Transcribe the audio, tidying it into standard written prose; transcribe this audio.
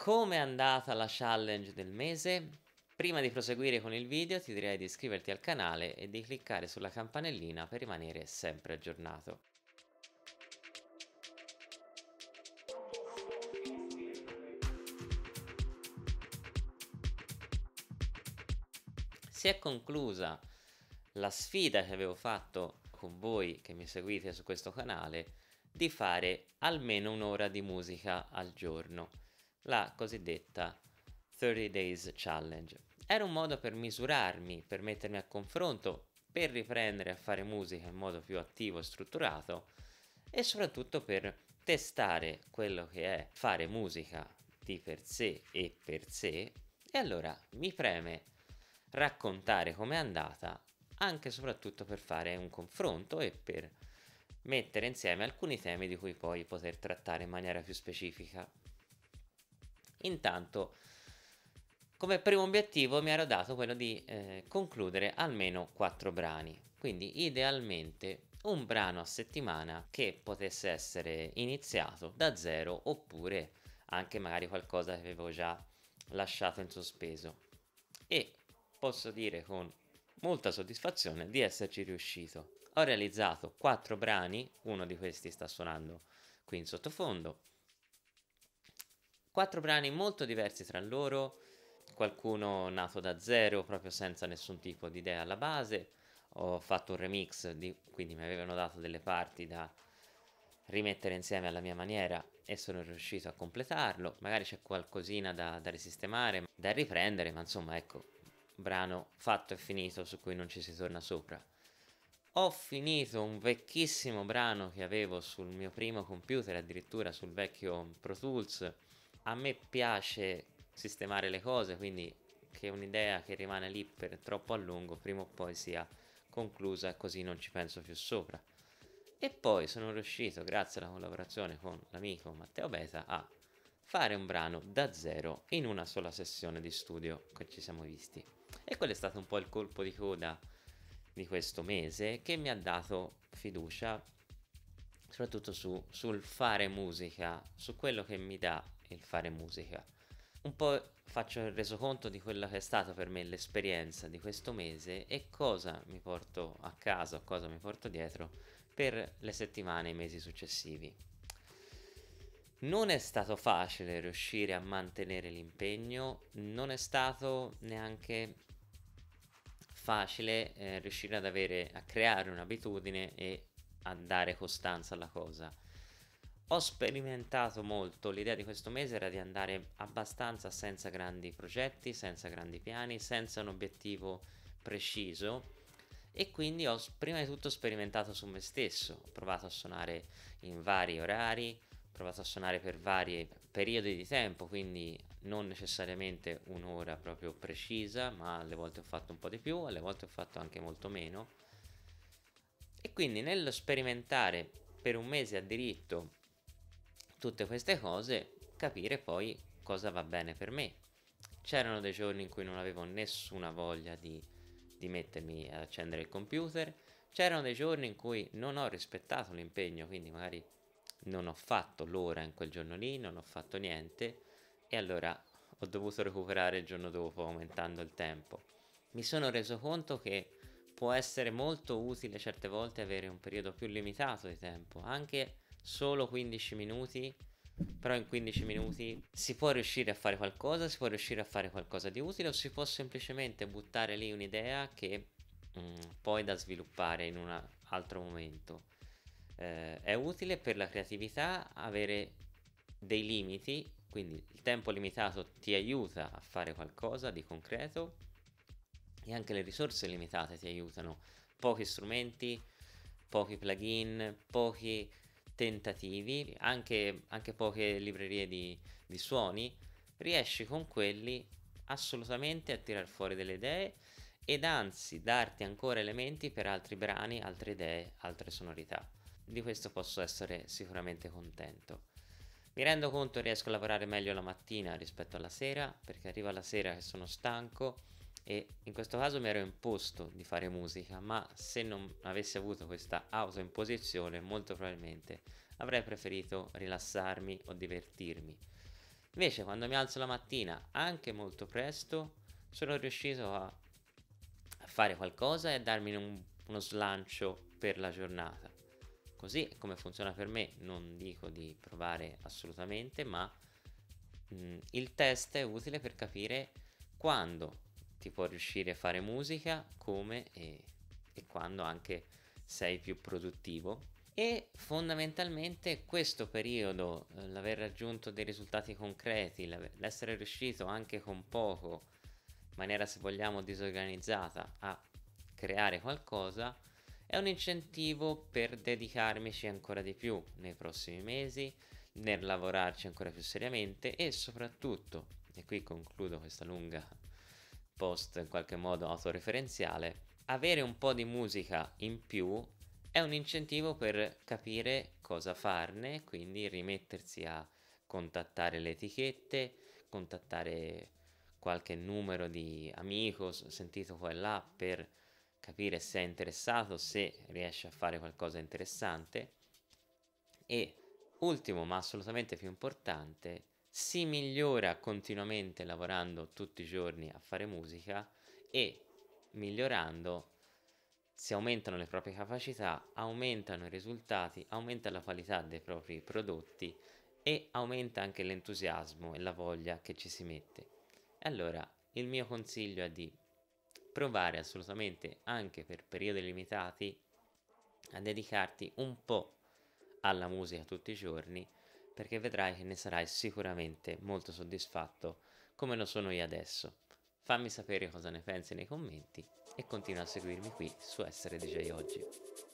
Come è andata la challenge del mese? Prima di proseguire con il video ti direi di iscriverti al canale e di cliccare sulla campanellina per rimanere sempre aggiornato. Si è conclusa la sfida che avevo fatto con voi che mi seguite su questo canale di fare almeno un'ora di musica al giorno, la cosiddetta 30 Days Challenge. Era un modo per misurarmi, per mettermi a confronto, per riprendere a fare musica in modo più attivo e strutturato e soprattutto per testare quello che è fare musica di per sé e per sé. E allora mi preme raccontare com'è andata, anche e soprattutto per fare un confronto e per mettere insieme alcuni temi di cui poi poter trattare in maniera più specifica. Intanto, come primo obiettivo mi ero dato quello di concludere almeno 4 brani, quindi idealmente un brano a settimana che potesse essere iniziato da zero oppure anche magari qualcosa che avevo già lasciato in sospeso. E posso dire con molta soddisfazione di esserci riuscito. Ho realizzato 4 brani, uno di questi sta suonando qui in sottofondo. 4 brani molto diversi tra loro, qualcuno nato da zero, proprio senza nessun tipo di idea alla base. Ho fatto un remix, quindi mi avevano dato delle parti da rimettere insieme alla mia maniera e sono riuscito a completarlo. Magari c'è qualcosina da risistemare, da riprendere, ma insomma ecco, brano fatto e finito su cui non ci si torna sopra. Ho finito un vecchissimo brano che avevo sul mio primo computer, addirittura sul vecchio Pro Tools. A me piace sistemare le cose, quindi che un'idea che rimane lì per troppo a lungo prima o poi sia conclusa e così non ci penso più sopra. E poi sono riuscito, grazie alla collaborazione con l'amico Matteo Beta, a fare un brano da zero in una sola sessione di studio che ci siamo visti. E quello è stato un po' il colpo di coda di questo mese che mi ha dato fiducia soprattutto sul fare musica, su quello che mi dà il fare musica. Un po' faccio il resoconto di quella che è stata per me l'esperienza di questo mese e cosa mi porto a casa, cosa mi porto dietro per le settimane e i mesi successivi. Non è stato facile riuscire a mantenere l'impegno, non è stato neanche facile riuscire a creare un'abitudine e a dare costanza alla cosa. Ho sperimentato molto, l'idea di questo mese era di andare abbastanza senza grandi progetti, senza grandi piani, senza un obiettivo preciso e quindi ho prima di tutto sperimentato su me stesso, ho provato a suonare in vari orari, ho provato a suonare per vari periodi di tempo, quindi non necessariamente un'ora proprio precisa, ma alle volte ho fatto un po' di più, alle volte ho fatto anche molto meno. E quindi nello sperimentare per un mese a diritto tutte queste cose, capire poi cosa va bene per me. C'erano dei giorni in cui non avevo nessuna voglia di mettermi ad accendere il computer, c'erano dei giorni in cui non ho rispettato l'impegno, quindi magari non ho fatto l'ora in quel giorno lì, non ho fatto niente e allora ho dovuto recuperare il giorno dopo aumentando il tempo. Mi sono reso conto che può essere molto utile certe volte avere un periodo più limitato di tempo, anche solo 15 minuti, però in 15 minuti si può riuscire a fare qualcosa, si può riuscire a fare qualcosa di utile o si può semplicemente buttare lì un'idea che poi da sviluppare in un altro momento. È utile per la creatività avere dei limiti, quindi il tempo limitato ti aiuta a fare qualcosa di concreto e anche le risorse limitate ti aiutano. Pochi strumenti, pochi plugin, pochi tentativi, anche poche librerie di suoni, riesci con quelli assolutamente a tirar fuori delle idee ed anzi darti ancora elementi per altri brani, altre idee, altre sonorità. Di questo posso essere sicuramente contento. Mi rendo conto che riesco a lavorare meglio la mattina rispetto alla sera, perché arriva la sera che sono stanco e in questo caso mi ero imposto di fare musica, ma se non avessi avuto questa autoimposizione molto probabilmente avrei preferito rilassarmi o divertirmi. Invece quando mi alzo la mattina, anche molto presto, sono riuscito a fare qualcosa e a darmi uno slancio per la giornata. Così è come funziona per me, non dico di provare assolutamente, ma il test è utile per capire quando ti può riuscire a fare musica, come e quando anche sei più produttivo. E fondamentalmente questo periodo, l'aver raggiunto dei risultati concreti, l'essere riuscito anche con poco, in maniera se vogliamo disorganizzata, a creare qualcosa, è un incentivo per dedicarmici ancora di più nei prossimi mesi, nel lavorarci ancora più seriamente e soprattutto, e qui concludo questa lunga post in qualche modo autoreferenziale, avere un po' di musica in più è un incentivo per capire cosa farne, quindi rimettersi a contattare le etichette, contattare qualche numero di amico sentito qua e là per capire se è interessato, se riesce a fare qualcosa di interessante. E ultimo, ma assolutamente più importante, si migliora continuamente lavorando tutti i giorni a fare musica e migliorando si aumentano le proprie capacità, aumentano i risultati, aumenta la qualità dei propri prodotti e aumenta anche l'entusiasmo e la voglia che ci si mette. E allora il mio consiglio è di provare assolutamente anche per periodi limitati a dedicarti un po' alla musica tutti i giorni, perché vedrai che ne sarai sicuramente molto soddisfatto come lo sono io adesso. Fammi sapere cosa ne pensi nei commenti e continua a seguirmi qui su Essere DJ Oggi.